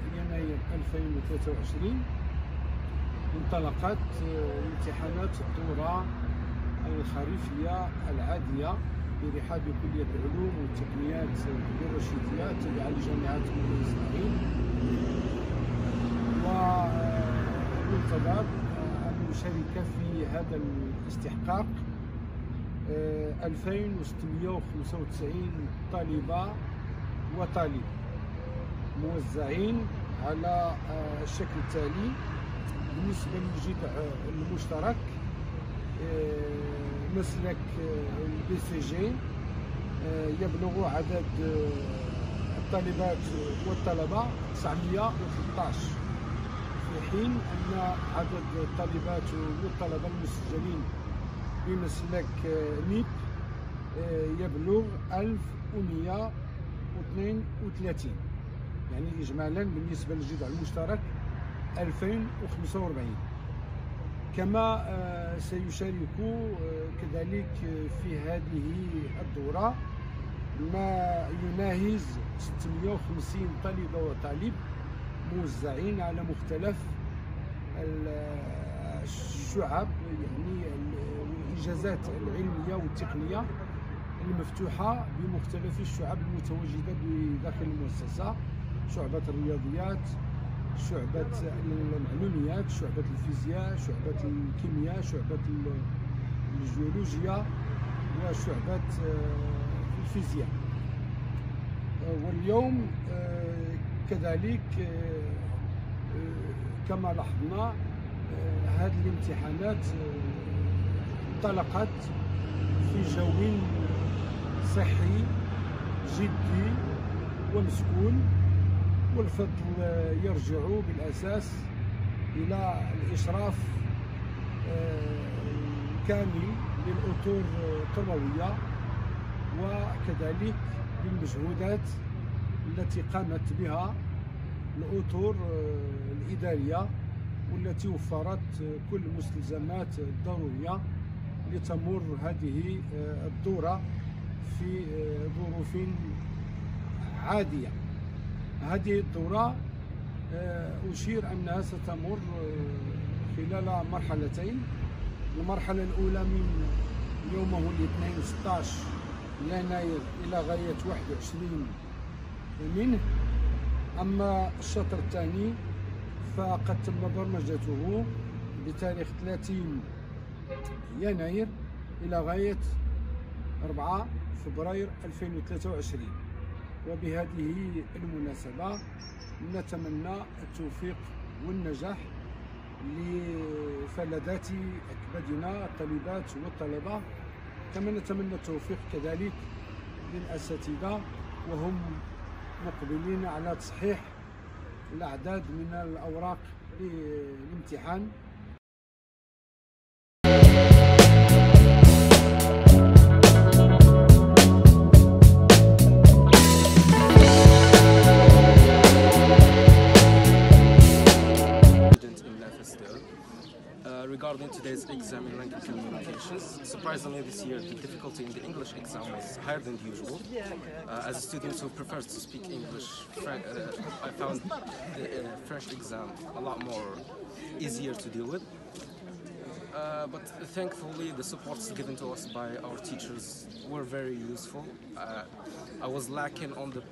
يناير 2023 انطلقت امتحانات الدورة الخريفية العادية برحاب كلية العلوم والتقنيات الرشيدية التابعة لجامعة مولاي إسماعيل. وينتظر أن يشارك في هذا الاستحقاق 2695 طالبة وطالب موزعين على الشكل التالي. بالنسبة للجذع المشترك مسلك البي سي جي يبلغ عدد الطالبات والطلبة 913، في حين أن عدد الطالبات والطلبة المسجلين بمسلك نيب يبلغ 1132، يعني إجمالا بالنسبة للجذع المشترك 2045. كما سيشارك كذلك في هذه الدورة ما يناهز 650 طالبة وطالب موزعين على مختلف الشعب، يعني الإجازات العلمية والتقنية المفتوحة بمختلف الشعب المتواجدة بداخل المؤسسة: شعبة الرياضيات، شعبة المعلوميات، شعبة الفيزياء، شعبة الكيمياء، شعبة الجيولوجيا، وشعبة الفيزياء. واليوم كذلك كما لاحظنا هذه الامتحانات انطلقت في جو صحي جدي ومسكون، والفضل يرجع بالأساس إلى الإشراف الكامل للأطر التربوية، وكذلك للمجهودات التي قامت بها الأطر الإدارية، والتي وفرت كل المستلزمات الضرورية لتمر هذه الدورة في ظروف عادية. هذه الدورة أشير أنها ستمر خلال مرحلتين. المرحلة الأولى من يومه الاثنين 16 يناير إلى غاية 21 منه. أما الشطر الثاني فقد تم برمجته بتاريخ 30 يناير إلى غاية 4 فبراير 2023. وبهذه المناسبة نتمنى التوفيق والنجاح لفلذات أكبادنا الطالبات والطلبة، كما نتمنى التوفيق كذلك للأساتذة وهم مقبلين على تصحيح الأعداد من الأوراق للامتحان. Regarding today's exam in language communications, surprisingly this year the difficulty in the English exam was higher than usual. As a student who prefers to speak English, I found the French exam a lot more easier to deal with. But thankfully the supports given to us by our teachers were very useful. I was lacking on the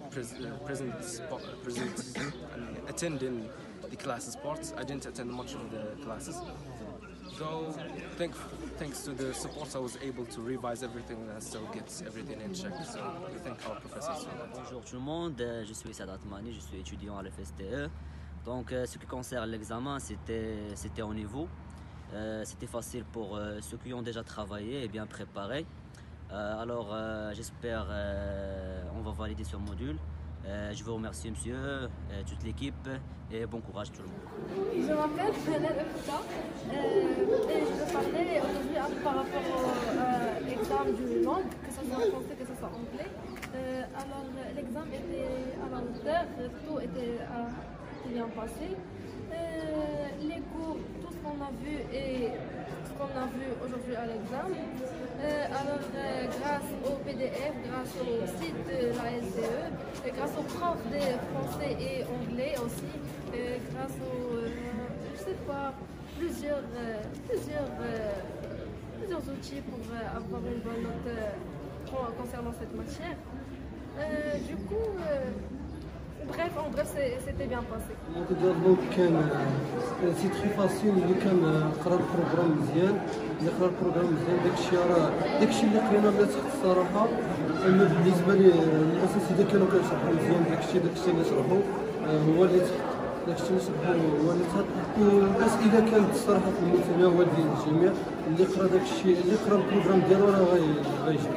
attending the classes parts. I didn't attend much of the classes. Though, thanks to the support, I was able to revise everything and still get everything in check. So we thank our professors for that. Bonjour tout le monde, je suis Sadat Mani, je suis étudiant à l'FSTE. Donc, ce qui concerne l'examen, c'était au niveau. C'était facile pour ceux qui ont déjà travaillé et bien préparé. Alors, j'espère on va valider ce module. Je vous remercie, monsieur, toute l'équipe, et bon courage tout le monde. Je m'appelle Hélène Efta et je vais parler aujourd'hui par rapport à l'examen du langue, que ce soit français, que ce soit anglais. Alors, l'examen était à la hauteur, tout était bien passé. Les cours, tout ce qu'on a vu et ce qu'on a vu aujourd'hui à l'examen. Alors, grâce au PDF, grâce au site de la SDE, et grâce aux profs de français et anglais aussi, grâce aux, je sais pas, plusieurs outils pour avoir une bonne note concernant cette matière. Du coup, en bref, c'était bien passé. سي تري فاسيل اللي كان قرا البروغرام مزيان، اللي قرا البروغرام مزيان داكشي اللي قرينا لا تحت الصراحه. اما بالنسبه لي الاساتذه كانوا كيشرحوا مزيان داكشي اللي شرحوا هو اللي داكشي اللي شرحوا هو اللي تحط، والاسئله كانت الصراحه في المتناول ديال الجميع. اللي قرا داكشي اللي قرا البروغرام ديالو راه غيجي.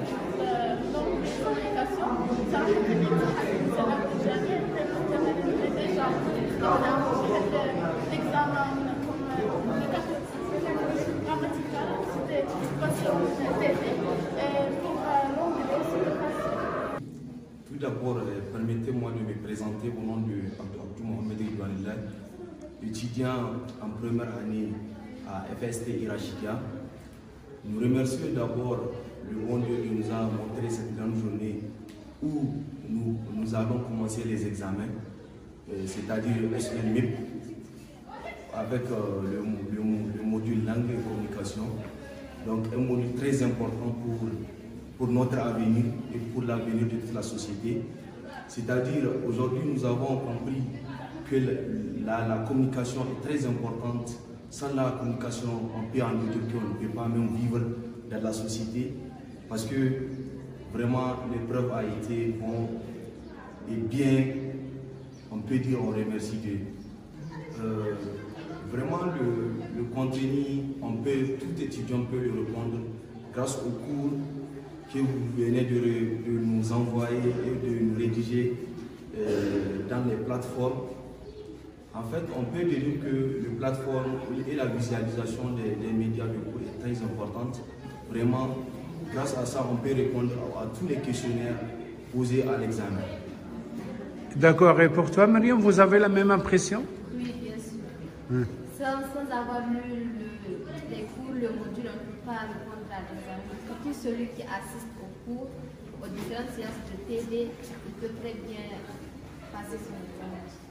Tout d'abord, permettez-moi de me présenter au nom de Abdou Mohamed Ridwanillah, étudiant en première année à FST Irachidia. Nous remercions d'abord le bon Dieu qui nous a montré cette grande journée où nous allons commencer les examens, c'est-à-dire le SNMIP, avec le module langue et communication. Donc un module très important pour notre avenir et pour l'avenir de toute la société. C'est-à-dire aujourd'hui nous avons compris que la communication est très importante. Sans la communication, on peut en dire qu'on ne peut pas même vivre dans la société, parce que vraiment l'épreuve a été bon et bien, on peut dire on remercie Dieu. Vraiment le contenu, tout étudiant peut le répondre grâce au cours que vous venez de nous envoyer et de nous rédiger dans les plateformes. En fait, on peut dire que les plateformes et la visualisation des médias de cours est très importante. Vraiment, grâce à ça, on peut répondre à tous les questionnaires posés à l'examen. D'accord. Et pour toi, Mariam, vous avez la même impression? Oui, bien sûr. Sans avoir lu les cours, le module, on ne peut pas répondre à l'examen. Surtout celui qui assiste au cours, aux différentes séances de TV, il peut très bien passer son examen.